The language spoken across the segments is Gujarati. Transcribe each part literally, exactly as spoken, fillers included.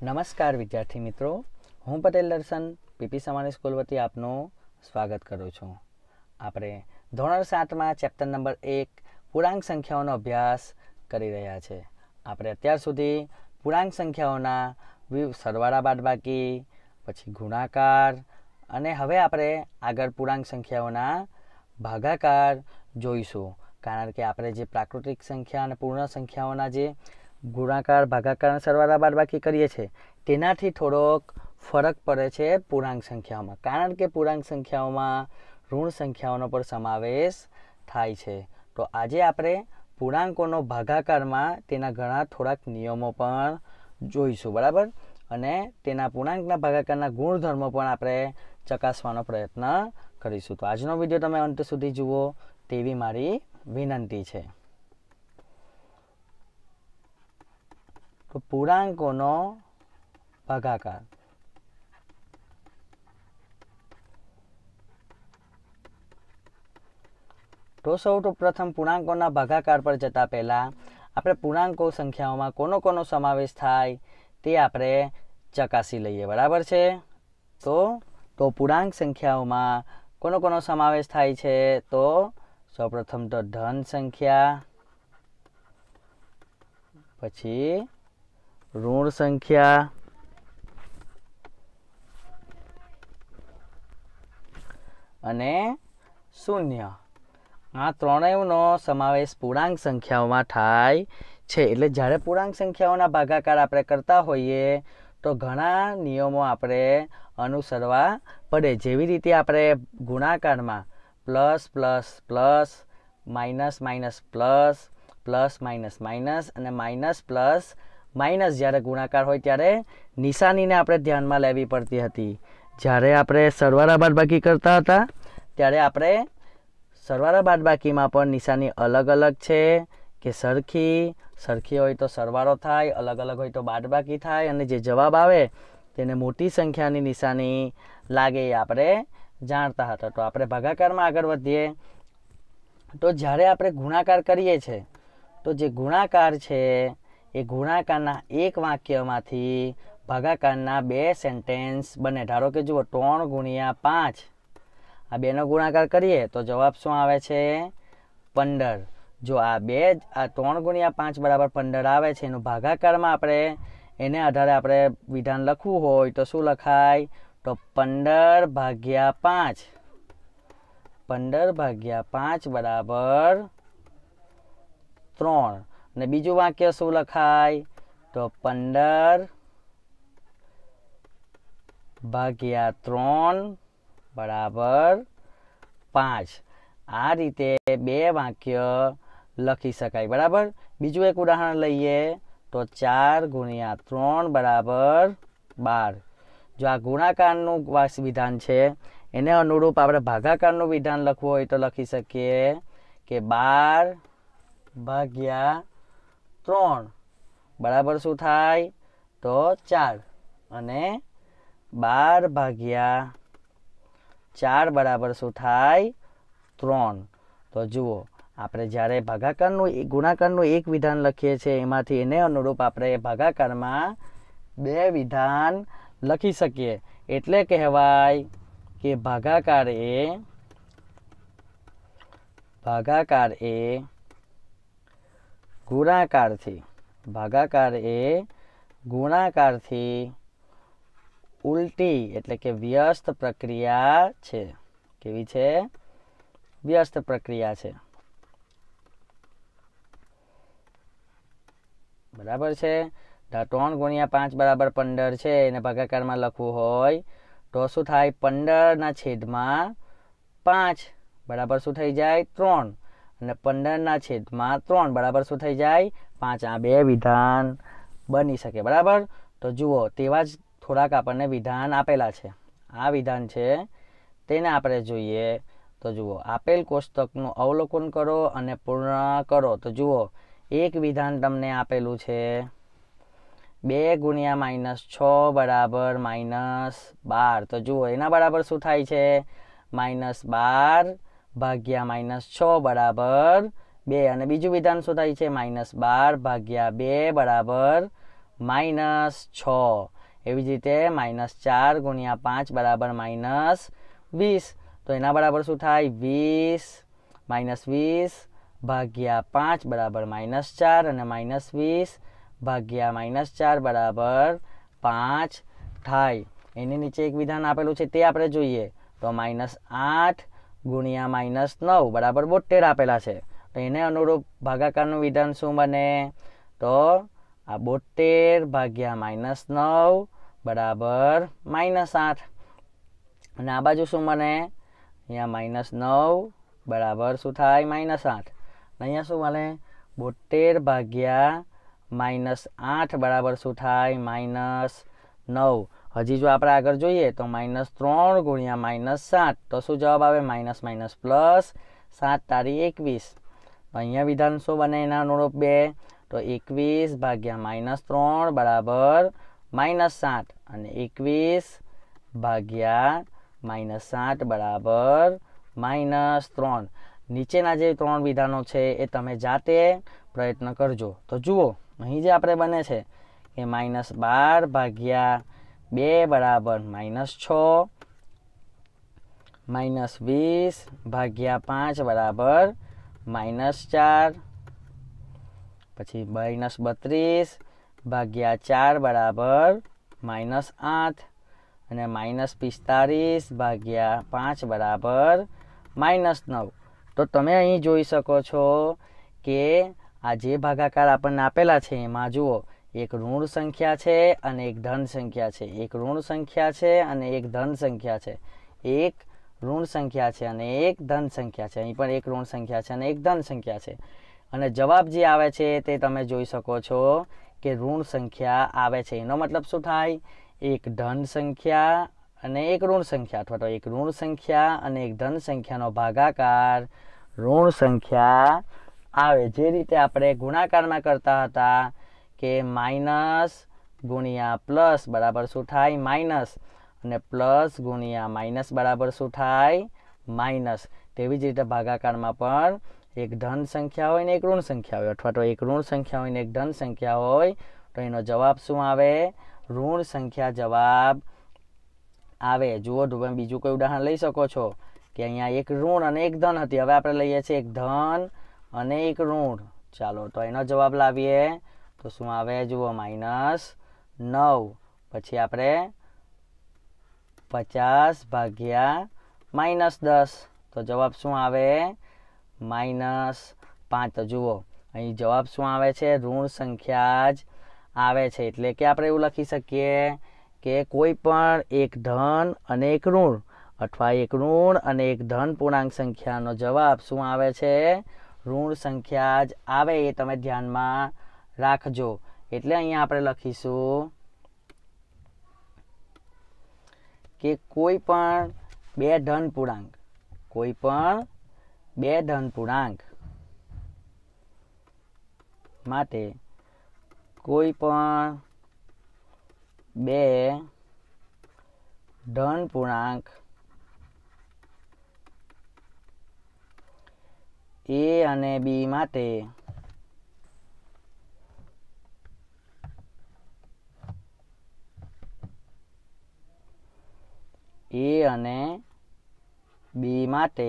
નમસ્કાર વિદ્યાર્થી મિત્રો, હું પટેલ દર્શન પીપી સામાન્ય સ્કૂલ વતી આપનું સ્વાગત કરું છું. આપણે ધોરણ સાતમાં ચેપ્ટર નંબર એક પૂર્ણાંક સંખ્યાઓનો અભ્યાસ કરી રહ્યા છે. આપણે અત્યાર સુધી પૂર્ણાંક સંખ્યાઓના સરવાળા બાદબાકી, પછી ગુણાકાર અને હવે આપણે આગળ પૂર્ણાંક સંખ્યાઓના ભાગાકાર જોઈશું. કારણ કે આપણે જે પ્રાકૃતિક સંખ્યા અને પૂર્ણ સંખ્યાઓના જે ગુણાકાર ભાગાકાર સરવાળા બાદબાકી કરીએ છીએ તેનાથી થોડોક ફરક પડે છે પૂર્ણાંક સંખ્યાઓમાં. કારણ કે પૂર્ણાંક સંખ્યાઓમાં ઋણ સંખ્યાઓનો પણ સમાવેશ થાય છે. તો આજે આપણે પૂર્ણાંકોનો ભાગાકારમાં તેના ઘણા થોડાક નિયમો પણ જોઈશું, બરાબર. અને તેના પૂર્ણાંકના ભાગાકારના ગુણધર્મો પણ આપણે ચકાસવાનો પ્રયત્ન કરીશું. તો આજનો વિડીયો તમે અંત સુધી જુઓ તેવી મારી વિનંતી છે. તો પૂર્ણાંકોનો ભાગાકાર. તો સૌ પ્રથમ પૂર્ણાંકોના ભાગાકાર પર જતા પહેલા આપણે પૂર્ણાંકો સંખ્યાઓમાં કોનો કોનો સમાવેશ થાય તે આપણે ચકાસી લઈએ, બરાબર છે. તો તો પૂર્ણાંક સંખ્યાઓમાં કોનો કોનો સમાવેશ થાય છે? તો સૌપ્રથમ તો ધન સંખ્યા, પછી ઋણ સંખ્યા, અને શૂન્ય. આ ત્રણેયનો સમાવેશ પૂર્ણાંક સંખ્યાઓમાં થાય છે. એટલે જ્યારે પૂર્ણાંક સંખ્યાઓના ભાગાકાર આપણે કરતા હોઈએ તો ઘણા નિયમો આપણે અનુસરવા પડે. જેવી રીતે આપણે ગુણાકારમાં plus plus plus, minus minus plus, plus minus minus અને માઇનસ પ્લસ માઇનસ જ્યારે ગુણાકાર હોય ત્યારે નિશાનીને આપણે ધ્યાનમાં લેવી પડતી હતી. જ્યારે આપણે સરવાળા બાદબાકી કરતા હતા ત્યારે આપણે સરવાળા બાદબાકીમાં પણ નિશાની અલગ અલગ છે કે સરખી. સરખી હોય તો સરવાળો થાય, અલગ અલગ હોય તો બાદબાકી થાય, અને જે જવાબ આવે તેને મોટી સંખ્યાની નિશાની લાગે એ આપણે જાણતા હતા. તો આપણે ભાગાકારમાં આગળ વધીએ. તો જ્યારે આપણે ગુણાકાર કરીએ છીએ તો જે ગુણાકાર છે એ ગુણાકારના એક વાક્યમાંથી ભાગાકારના બે સેન્ટેન્સ બને. ધારો કે જુઓ, ત્રણ ગુણ્યા પાંચ, આ બેનો ગુણાકાર કરીએ તો જવાબ શું આવે છે? પંદર. જો આ બે આ ત્રણ ગુણ્યા પાંચ બરાબર પંદર આવે છે, એનું ભાગાકારમાં આપણે એને આધારે આપણે વિધાન લખવું હોય તો શું લખાય? તો પંદર ભાગ્યા પાંચ. પંદર ભાગ્યા પાંચ બરાબર ત્રણ. અને બીજું વાક્ય શું લખાય? તો પંદર ભાગ્યા ત્રણ બરાબર પાંચ. આ રીતે બે વાક્ય લખી શકાય, બરાબર. બીજું એક ઉદાહરણ લઈએ તો ચાર ગુણ્યા ત્રણ બરાબર બાર. જો આ ગુણાકારનું વિધાન છે એને અનુરૂપ આપણે ભાગાકારનું વિધાન લખવું હોય તો લખી શકીએ કે બાર ભાગ્યા ત્રણ બરાબર શું થાય? તો ચાર. અને બાર ભાગ્યા ચાર બરાબર શું થાય? ત્રણ. તો જુઓ, આપણે જ્યારે ભાગાકારનું ગુણાકારનું એક વિધાન લખીએ છીએ એમાંથી એને અનુરૂપ આપણે ભાગાકારમાં બે વિધાન લખી શકીએ. એટલે કહેવાય કે ભાગાકાર એ ભાગાકાર એ ગુણાકારથી ભાગાકાર એ ગુણાકારથી ઉલટી એટલે કે વ્યસ્ત પ્રક્રિયા છે. કેવી છે? વ્યસ્ત પ્રક્રિયા છે, બરાબર છે. ત્રણ ગુણ્યા પાંચ બરાબર પંદર છે, એને ભાગાકારમાં લખવું હોય તો શું થાય? પંદર ના છેદમાં પાંચ બરાબર શું થઈ જાય? ત્રણ. અને પંદર ના છેદમાં ત્રણ બરાબર શું થઈ જાય? પાંચ. આ બે વિધાન બની શકે, બરાબર. તો જુઓ, તેવા જ થોડાક આપણને વિધાન આપેલા છે. આ વિધાન છે તેને આપણે જોઈએ. તો જુઓ, આપેલ કોષ્ટકનું અવલોકન કરો અને પૂર્ણ કરો. તો જુઓ, એક વિધાન તમને આપેલું છે બે ગુણ્યા માઇનસ છ બરાબર માઇનસ બાર. તો જુઓ, એના બરાબર શું થાય છે? માઇનસ બાર ભાગ્યા માઇનસ છ બરાબર બે. અને બીજું વિધાન શું થાય છે? માઇનસ બાર ભાગ્યા બે બરાબર માઇનસ છ. એવી જ રીતે માઇનસ ચાર ગુણ્યા પાંચ બરાબર માઇનસ વીસ. તો એના બરાબર શું થાય? વીસ માઇનસ વીસ ભાગ્યા પાંચ બરાબર માઇનસ ચાર અને માઇનસ વીસ ભાગ્યા માઇનસ ચાર બરાબર પાંચ થાય. એની નીચે એક વિધાન આપેલું છે તે આપણે જોઈએ. તો માઇનસ આઠ ગુણ્યા માઇનસ નવ બરાબર બોતેર આપેલા છે. તો એને અનુરૂપ ભાગાકારનું વિધાન શું બને? તો આ બોતેર ભાગ્યા માઇનસ નવ બરાબર માઇનસ આઠ. અને આ બાજુ શું બને? અહીંયા માઇનસ નવ બરાબર શું થાય? માઇનસ આઠ. અહીંયા શું બને? બોતેર ભાગ્યા માઇનસ આઠ બરાબર શું થાય? માઇનસ નવ. હજી જો આપણે આગળ જોઈએ તો માઇનસ ત્રણ ગુણ્યા માઇનસ સાત. તો શું જવાબ આવે? માઇનસ માઇનસ પ્લસ સાત તારી એકવીસ. અહીંયા વિધાન શું બને એના અનુરૂપ બે? તો એકવીસ ભાગ્યા માઇનસ ત્રણ બરાબર માઇનસ સાત અને એકવીસ ભાગ્યા માઇનસ સાત બરાબર માઇનસ ત્રણ. નીચેના જે ત્રણ વિધાનો છે એ તમે જાતે પ્રયત્ન કરજો. તો જુઓ અહીં જે આપણે બને છે કે માઇનસ બાર ભાગ્યા બે બરાબર માઇનસ છ, માઇનસ વીસ ભાગ્યા પાંચ બરાબર માઇનસ ચાર, પછી માઇનસ બત્રીસ ભાગ્યા ચાર બરાબર માઇનસ આઠ અને માઇનસ પિસ્તાલીસ ભાગ્યા પાંચ બરાબર માઇનસ નવ. તો તમે અહીં જોઈ શકો છો કે આ જે ભાગાકાર આપણને આપેલા છે એમાં જુઓ એક ઋણ સંખ્યા છે અને એક ધન સંખ્યા છે. એક ઋણ સંખ્યા છે અને એક ધન સંખ્યા છે. એક ઋણ સંખ્યા છે અને એક ધન સંખ્યા છે. અહીં પણ એક ઋણ સંખ્યા છે અને એક ધન સંખ્યા છે. અને જવાબ જે આવે છે તે તમે જોઈ શકો છો કે ઋણ સંખ્યા આવે છે. એનો મતલબ શું થાય? એક ધન સંખ્યા અને એક ઋણ સંખ્યા, અથવા તો એક ઋણ સંખ્યા અને એક ધન સંખ્યાનો ભાગાકાર ઋણ સંખ્યા આવે. જે રીતે આપણે ગુણાકારમાં કરતા હતા કે માઇનસ ગુણ્યા પ્લસ બરાબર શું થાય? માઇનસ. અને પ્લસ ગુણ્યા માઇનસ બરાબર શું થાય? માઇનસ. તેવી જ રીતે ભાગાકારમાં પણ એક ધન સંખ્યા હોય ને એક ઋણ સંખ્યા હોય, અથવા તો એક ઋણ સંખ્યા હોય ને એક ધન સંખ્યા હોય, તો એનો જવાબ શું આવે? ઋણ સંખ્યા જવાબ આવે. જુઓ તમે બીજું કોઈ ઉદાહરણ લઈ શકો છો કે અહીંયા એક ઋણ અને એક ધન હતી. હવે આપણે લઈએ છીએ એક ધન અને એક ઋણ. ચાલો તો એનો જવાબ લાવીએ તો શું આવે? જુઓ માઇનસ નવ. પછી આપણે પચાસ ભાગ્યા માઇનસ દસ. તો જવાબ શું આવે? માઇનસ પાંચ. તો જુઓ અહીં જવાબ શું આવે છે? ઋણ સંખ્યા જ આવે છે. એટલે કે આપણે એવું લખી શકીએ કે કોઈ પણ એક ધન અને એક ઋણ, અથવા એક ઋણ અને એક ધન પૂર્ણાંક સંખ્યાનો જવાબ શું આવે છે? ઋણ સંખ્યા જ આવે. એ તમે ધ્યાનમાં રાખજો. એટલે અહીંયા આપણે લખીશું કે કોઈ પણ બે ધન પૂર્ણાંક, કોઈ પણ બે ધન પૂર્ણાંક માટે કોઈ પણ બે ધન પૂર્ણાંક એ અને બી માટે એ અને બી માટે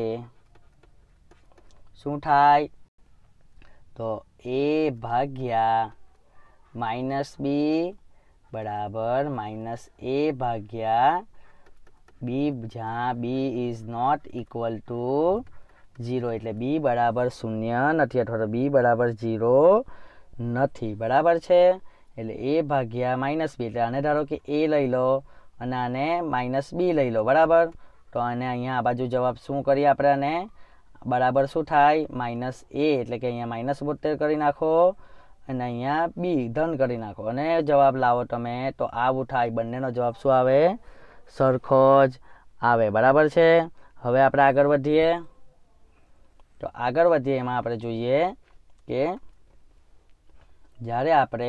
શું થાય? તો એ ભાગ્યા માઇનસ બી બરાબર માઇનસ એ ભાગ્યા બી, જ્યાં b is not equal to zero. એટલે બી બરાબર શૂન્ય નથી, અથવા તો બી બરાબર ઝીરો નથી. બરાબર છે? એટલે એ ભાગ્યા માઇનસ બી. એટલે આને ધારો કે એ લઈ લો અને આને માઇનસ બી લઈ લો. બરાબર? તો આને અહીંયા આ બાજુ જવાબ શું કરીએ આપણે? આને બરાબર શું થાય? Minus a. એટલે કે અહીંયા માઇનસ બોતેર કરી નાખો અને અહીંયા બી ધન કરી નાખો અને જવાબ લાવો તમે. તો આવું થાય. બંનેનો જવાબ શું આવે? સરખો જ આવે. બરાબર છે? હવે આપણે આગળ વધીએ. તો આગળ વધીએ એમાં આપણે જોઈએ કે જ્યારે આપણે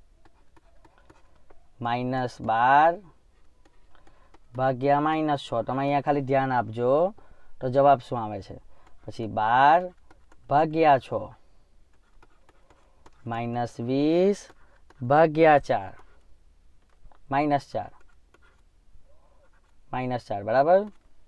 માઇનસ બાર ભાગ્યા માઇનસ છ, તમે અહીંયા ખાલી ધ્યાન આપજો તો જવાબ શું આવે છે. પછી બાર ભાગ્યા છ, માઇનસ વીસ ભાગ્યા ચાર માઇનસ ચાર માઇનસ ચાર બરાબર.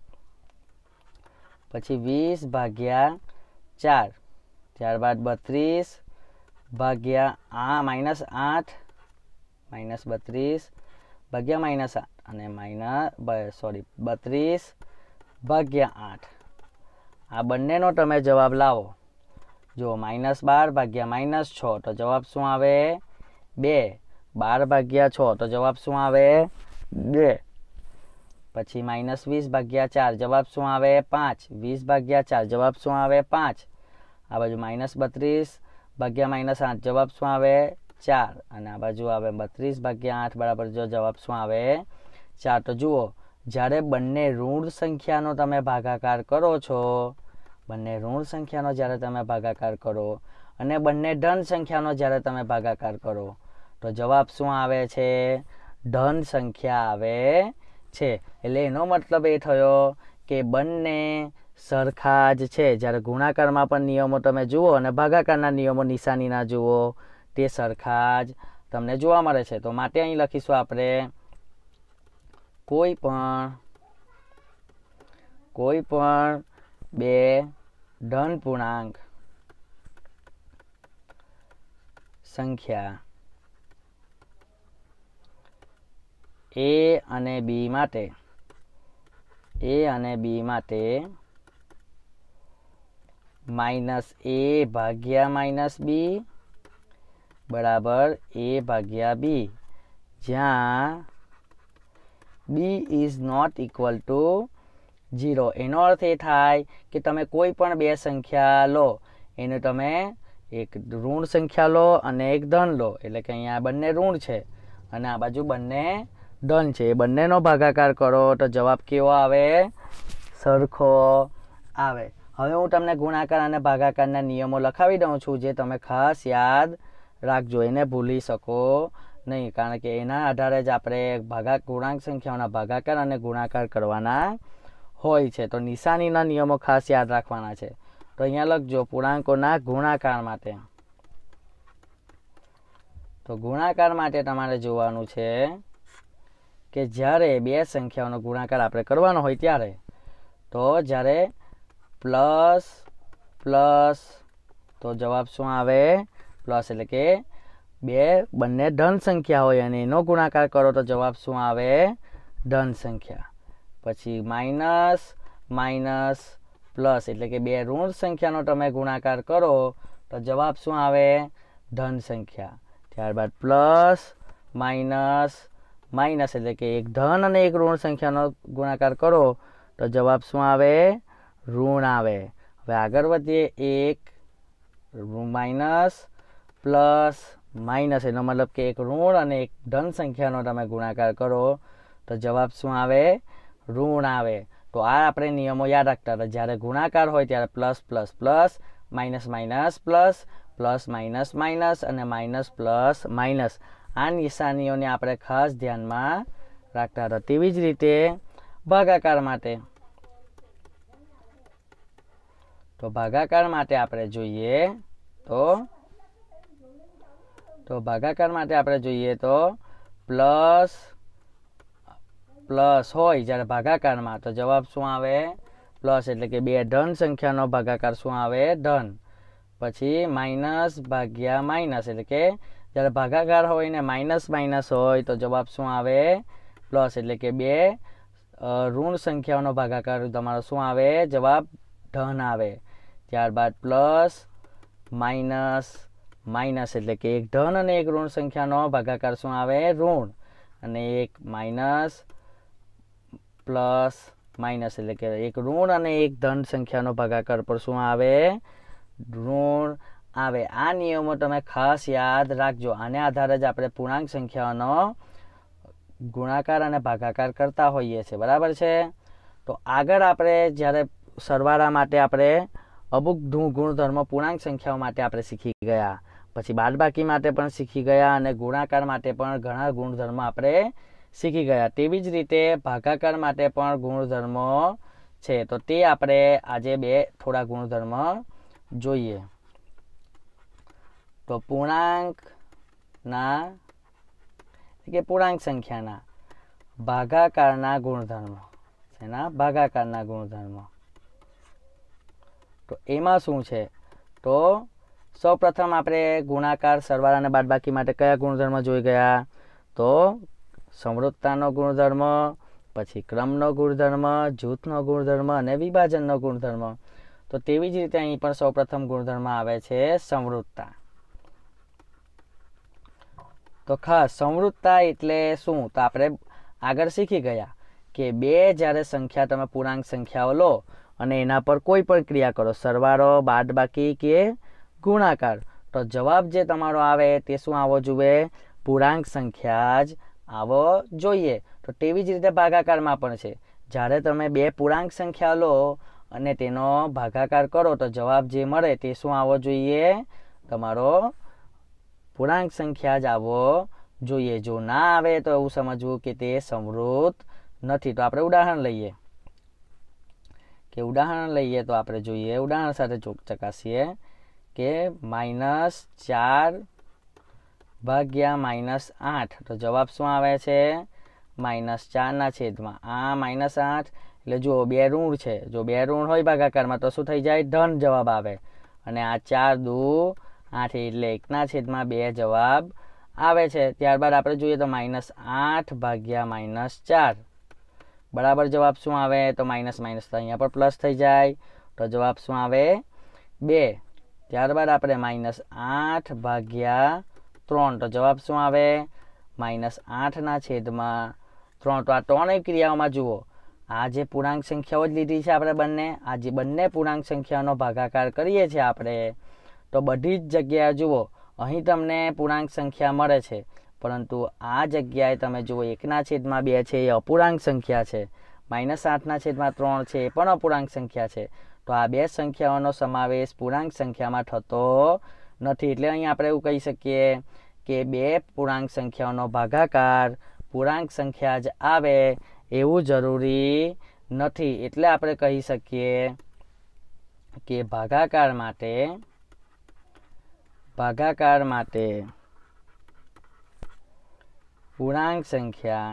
પછી વીસ ભાગ્યા ચાર, ત્યારબાદ બત્રીસ ભાગ્યા આ માઇનસ આઠ માઇનસ બત્રીસ ભાગ્યા માઇનસ આઠ અને માઇનસ સોરી બત્રીસ ભાગ્યા આઠ. આ બંનેનો તમે જવાબ લાવો. જો માઇનસ બાર ભાગ્યા માઇનસ છ તો જવાબ શું આવે? બે. બાર ભાગ્યા છ તો જવાબ શું આવે? બે. પછી માઇનસ વીસ ભાગ્યા ચાર જવાબ શું આવે? પાંચ. વીસ ભાગ્યા ચાર જવાબ શું આવે? પાંચ. આ બાજુ માઇનસ બત્રીસ ભાગ્યા માઇનસ આઠ જવાબ શું આવે? ચાર. અને આ બાજુ આવે બત્રીસ ભાગ્યા આઠ બરાબર જો જવાબ શું આવે? ચાર. તો જુઓ, જ્યારે બંને ઋણ સંખ્યાનો તમે ભાગાકાર કરો છો, બંને ઋણ સંખ્યાનો જ્યારે તમે ભાગાકાર કરો અને બંને ધન સંખ્યાનો જ્યારે તમે ભાગાકાર કરો તો જવાબ શું આવે છે? ધન સંખ્યા આવે છે. એટલે એનો મતલબ એ થયો કે બંને સરખા જ છે. જ્યારે ગુણાકારમાં પણ નિયમો તમે જુઓ અને ભાગાકારના નિયમો નિશાનીના જુઓ તે સરખા જ તમને જોવા મળે છે. તો માટે અહીં લખીશું આપણે કોઈ પણ કોઈ પણ બે ધન પૂર્ણાંક સંખ્યા એ અને બી માટે એ અને બી માટે માઇનસ એ ભાગ્યા માઇનસ બી બરાબર એ ભાગ્યા બી, જ્યાં b is not equal to zero. એનો અર્થ એ થાય કે તમે કોઈ પણ બે સંખ્યા લો, એને તમે એક ઋણ સંખ્યા લો અને એક ધન લો, એટલે કે અહીંયા બંને ઋણ છે અને આ બાજુ બંને ધન છે. એ બંનેનો ભાગાકાર કરો તો જવાબ કેવો આવે? સરખો આવે. હવે હું તમને ગુણાકાર અને ભાગાકારના નિયમો લખાવી દઉં છું, જે તમે ખાસ યાદ રાખજો. એને ભૂલી શકો નહીં, કારણ કે એના આધારે જ આપણે ભાગા પૂર્ણાંક સંખ્યાઓના ભાગાકાર અને ગુણાકાર કરવાના હોય છે. તો નિશાનીના નિયમો ખાસ યાદ રાખવાના છે. તો અહીંયા લખજો પૂર્ણાંકોના ગુણાકાર માટે. તો ગુણાકાર માટે તમારે જોવાનું છે કે જ્યારે બે સંખ્યાઓનો ગુણાકાર આપણે કરવાનો હોય ત્યારે, તો જ્યારે પ્લસ પ્લસ તો જવાબ શું આવે? પ્લસ. એટલે કે બે બંને ધન સંખ્યા હોય અને એનો ગુણાકાર કરો તો જવાબ શું આવે? ધન સંખ્યા. પછી માઇનસ માઇનસ પ્લસ, એટલે કે બે ઋણ સંખ્યાનો તમે ગુણાકાર કરો તો જવાબ શું આવે? ધન સંખ્યા. ત્યારબાદ પ્લસ માઇનસ માઇનસ, એટલે કે એક ધન અને એક ઋણ સંખ્યાનો ગુણાકાર કરો તો જવાબ શું આવે? ઋણ આવે. હવે આગળ વધીએ. એક માઇનસ પ્લસ માઇનસ, એનો મતલબ કે એક ઋણ અને એક ધન સંખ્યાનો તમે ગુણાકાર કરો તો જવાબ શું આવે? ઋણ આવે. તો આ આપણે નિયમો યાદ રાખતા હતા. જ્યારે ગુણાકાર હોય ત્યારે plus plus plus, minus minus plus, plus minus minus અને માઇનસ પ્લસ માઇનસ. આ નિશાનીઓને આપણે ખાસ ધ્યાનમાં રાખતા હતા. તેવી જ રીતે ભાગાકાર માટે. તો ભાગાકાર માટે આપણે જોઈએ તો તો ભાગાકાર માટે આપણે જોઈએ તો પ્લસ પ્લસ હોય જ્યારે ભાગાકારમાં તો જવાબ શું આવે? પ્લસ. એટલે કે બે ધન સંખ્યાનો ભાગાકાર શું આવે? ધન. પછી માઇનસ ભાગ્યા માઇનસ, એટલે કે જ્યારે ભાગાકાર હોય ને માઇનસ માઇનસ હોય તો જવાબ શું આવે? પ્લસ. એટલે કે બે ઋણ સંખ્યાઓનો ભાગાકાર તમારો શું આવે? જવાબ ધન આવે. ત્યારબાદ પ્લસ માઇનસ માઇનસ, એટલે કે એક ધન અને એક ઋણ સંખ્યાનો ભાગાકાર શું આવે? ઋણ. અને એક માઇનસ પ્લસ માઇનસ, એટલે કે એક ઋણ અને એક ધન સંખ્યાનો ભાગાકાર પર શું આવે? ઋણ આવે. આ નિયમો તમે ખાસ યાદ રાખજો. આને આધારે જ આપણે પૂર્ણાંક સંખ્યાઓનો ગુણાકાર અને ભાગાકાર કરતા હોઈએ છીએ. બરાબર છે. તો આગળ આપણે જ્યારે સરવાળા માટે આપણે અમુક ગુણધર્મો પૂર્ણાંક સંખ્યાઓ માટે આપણે શીખી ગયા, પછી બાદબાકી માટે પણ શીખી ગયા અને ગુણાકાર માટે પણ ઘણા ગુણધર્મો આપણે શીખી ગયા. તેવી જ રીતે ભાગાકાર માટે પણ ગુણધર્મો છે. તો તે આપણે આજે બે થોડા ગુણધર્મો જોઈએ. તો પૂર્ણાંક ના કે પૂર્ણાંક સંખ્યાના ભાગાકારના ગુણધર્મો એના ભાગાકારના ગુણધર્મો તો એમાં શું છે તો સૌપ્રથમ આપણે ગુણાકાર સરવાળા અને બાદબાકી માટે કયા ગુણધર્મ જોઈ ગયા તો સમરૂપતાનો ગુણધર્મ પછી ક્રમનો ગુણધર્મ જૂથનો ગુણધર્મ અને વિભાજનનો ગુણધર્મ તો તેવી જ રીતે અહીં પણ સૌપ્રથમ ગુણધર્મ આવે છે સમરૂપતા તો ખાસ સમરૂપતા એટલે શું તો આપણે આગળ શીખી ગયા કે બે જ્યારે સંખ્યા તમે પૂર્ણાંક સંખ્યાઓ લો અને એના પર કોઈ પણ ક્રિયા કરો સરવાળો બાદબાકી કે ગુણાકાર તો જવાબ જે તમારો આવે તે શું આવવો જોઈએ પૂર્ણાંક સંખ્યા જ આવવો જોઈએ તો તેવી જ રીતે ભાગાકારમાં પણ છે જ્યારે તમે બે પૂર્ણાંક સંખ્યા લો અને તેનો ભાગાકાર કરો તો જવાબ જે મળે તે શું આવવો જોઈએ તમારો પૂર્ણાંક સંખ્યા જ આવવો જોઈએ જો ના આવે તો એવું સમજવું કે તે સમૃદ્ધ નથી તો આપણે ઉદાહરણ લઈએ કે ઉદાહરણ લઈએ તો આપણે જોઈએ ઉદાહરણ સાથે ચકાસીએ કે માઇનસ ચાર ભાગ્યા માઇનસ આઠ તો જવાબ શું આવે છે માઇનસ ચારના છેદમાં આ માઇનસ આઠ એટલે જુઓ બે ઋણ છે જો બે ઋણ હોય ભાગાકારમાં તો શું થઈ જાય ધન જવાબ આવે અને આ ચાર દુ આઠ એટલે એકના છેદમાં બે જવાબ આવે છે ત્યારબાદ આપણે જોઈએ તો માઇનસ આઠ ભાગ્યા માઇનસ ચાર બરાબર જવાબ શું આવે તો માઇનસ માઇનસ તો અહીંયા પર પ્લસ થઈ જાય તો જવાબ શું આવે બે ત્યારબાદ આપણે માઇનસ આઠ ભાગ્યા ત્રણ તો જવાબ શું આવે માઇનસ આઠના છેદમાં ત્રણ તો આ ત્રણેય ક્રિયાઓમાં જુઓ આ જે પૂર્ણાંક સંખ્યાઓ જ લીધી છે આપણે બંને આ જે બંને પૂર્ણાંક સંખ્યાનો ભાગાકાર કરીએ છીએ આપણે તો બધી જ જગ્યાએ જુઓ અહીં તમને પૂર્ણાંક સંખ્યા મળે છે પરંતુ આ જગ્યાએ તમે જુઓ એકના છેદમાં બે છે એ અપૂર્ણાંક સંખ્યા છે માઇનસ આઠના છેદમાં ત્રણ છે એ પણ અપૂર્ણાંક સંખ્યા છે તો આ બે સંખ્યાઓનો સમાવેશ પૂર્ણાંક સંખ્યામાં થતો નથી એટલે અહીં આપણે એવું કહી શકીએ કે બે પૂર્ણાંક સંખ્યાઓનો ભાગાકાર પૂર્ણાંક સંખ્યા જ આવે એવું જરૂરી નથી એટલે આપણે કહી શકીએ કે ભાગાકાર માટે ભાગાકાર માટે પૂર્ણાંક સંખ્યા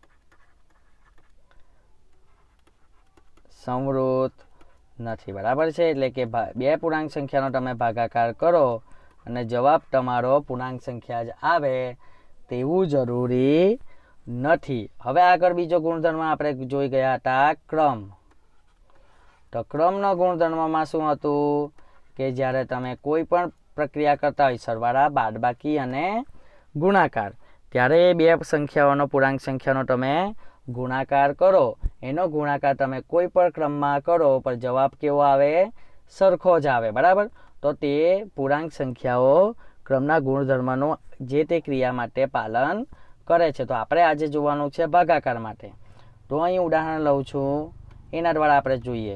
સમૃદ્ધ નથી બરાબર છે એટલે કે બે પૂર્ણાંક સંખ્યાનો તમે ભાગાકાર કરો અને જવાબ તમારો પૂર્ણાંક સંખ્યા જ આવે તેવું જરૂરી નથી હવે આગળ બીજો ગુણધર્મ આપણે જોઈ ગયા હતા ક્રમ તો ક્રમનો ગુણધર્મમાં શું હતું કે જ્યારે તમે કોઈ પણ પ્રક્રિયા કરતા હોય સરવાળા બાદબાકી અને ગુણાકાર ત્યારે બે સંખ્યાઓનો પૂર્ણાંક સંખ્યાનો તમે ગુણાકાર કરો એનો ગુણાકાર તમે કોઈ પણ ક્રમમાં કરો પણ જવાબ કેવો આવે સરખો જ આવે બરાબર તો તે પૂર્ણાંક સંખ્યાઓ ક્રમના ગુણધર્મનું જે તે ક્રિયા માટે પાલન કરે છે તો આપણે આજે જોવાનું છે ભાગાકાર માટે તો અહીં ઉદાહરણ લઉં છું એના દ્વારા આપણે જોઈએ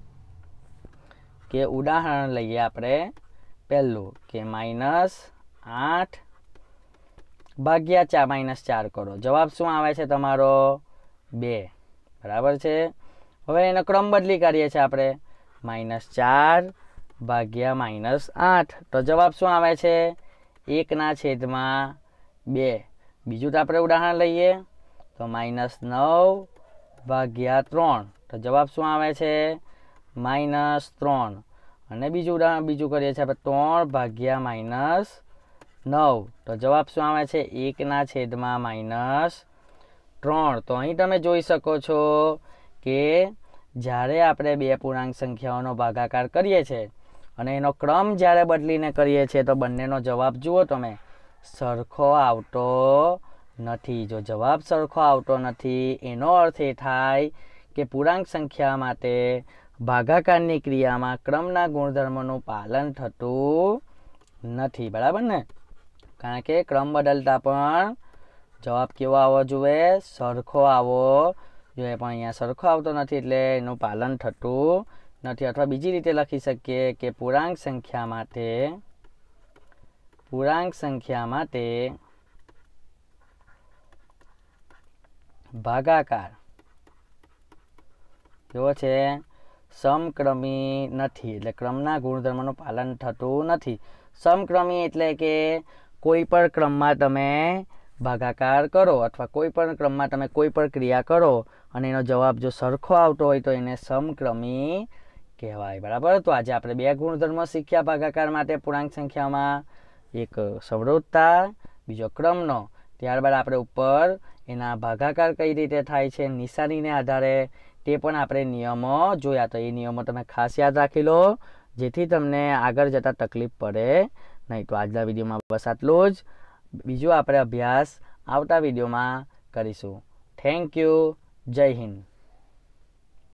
કે ઉદાહરણ લઈએ આપણે પહેલું કે માઇનસ આઠ ભાગ્યા ચાર માઇનસ ચાર કરો જવાબ શું આવે છે તમારો બે બરાબર છે હવે એનો ક્રમ બદલી કરીએ છીએ આપણે માઇનસ ચાર ભાગ્યા માઇનસ આઠ તો જવાબ શું આવે છે એકના છેદમાં બે બીજું તો આપણે ઉદાહરણ લઈએ તો માઇનસ નવ ભાગ્યા ત્રણ તો જવાબ શું આવે છે માઇનસ ત્રણ અને બીજું ઉદાહરણ બીજું કરીએ છીએ આપણે ત્રણ ભાગ્યા માઇનસ નવ તો જવાબ શું આવે છે એકના છેદમાં માઇનસ ત્રણ તો અહીં તમે જોઈ શકો છો કે જ્યારે આપણે બે પૂર્ણાંક સંખ્યાઓનો ભાગાકાર કરીએ છીએ અને એનો ક્રમ જ્યારે બદલીને કરીએ છીએ તો બંનેનો જવાબ જુઓ તમે સરખો આવતો નથી જો જવાબ સરખો આવતો નથી એનો અર્થ એ થાય કે પૂર્ણાંક સંખ્યા માટે ભાગાકારની ક્રિયામાં ક્રમના ગુણધર્મોનું પાલન થતું નથી બરાબર ને કારણ કે ક્રમ બદલતા પણ જવાબ કેવો આવવો જોઈએ સરખો આવવો જોઈએ પણ અહીંયા સરખો આવતો નથી એટલે એનું પાલન થતું નથી અથવા બીજી રીતે લખી શકીએ કે પૂર્ણાંક સંખ્યા માટે પૂર્ણાંક સંખ્યા માટે ભાગાકાર કેવો છે સમક્રમી નથી એટલે ક્રમના ગુણધર્મનું પાલન થતું નથી સમક્રમી એટલે કે કોઈ પણ ક્રમમાં તમે ભાગાકાર કરો અથવા કોઈ પણ ક્રમમાં તમે કોઈ પણ ક્રિયા કરો અને એનો જવાબ જો સરખો આવતો હોય તો એને સમક્રમી કહેવાય. બરાબર. તો આજે આપણે બે ગુણધર્મો શીખ્યા ભાગાકાર માટે પૂર્ણાંક સંખ્યામાં, એક સવૃત્તતા, બીજો ક્રમનો. ત્યારબાદ આપણે ઉપર એના ભાગાકાર કઈ રીતે થાય છે નિશાનીને આધારે તે પણ આપણે નિયમો જોયા. તો એ નિયમો તમે ખાસ યાદ રાખી લો જેથી તમને આગળ જતા તકલીફ પડે નહીં. તો આજના વિડીયોમાં બસ આટલું જ. બીજો આપણે અભ્યાસ આવતા વિડીયોમાં કરીશું. Thank you. જય હિન્દ.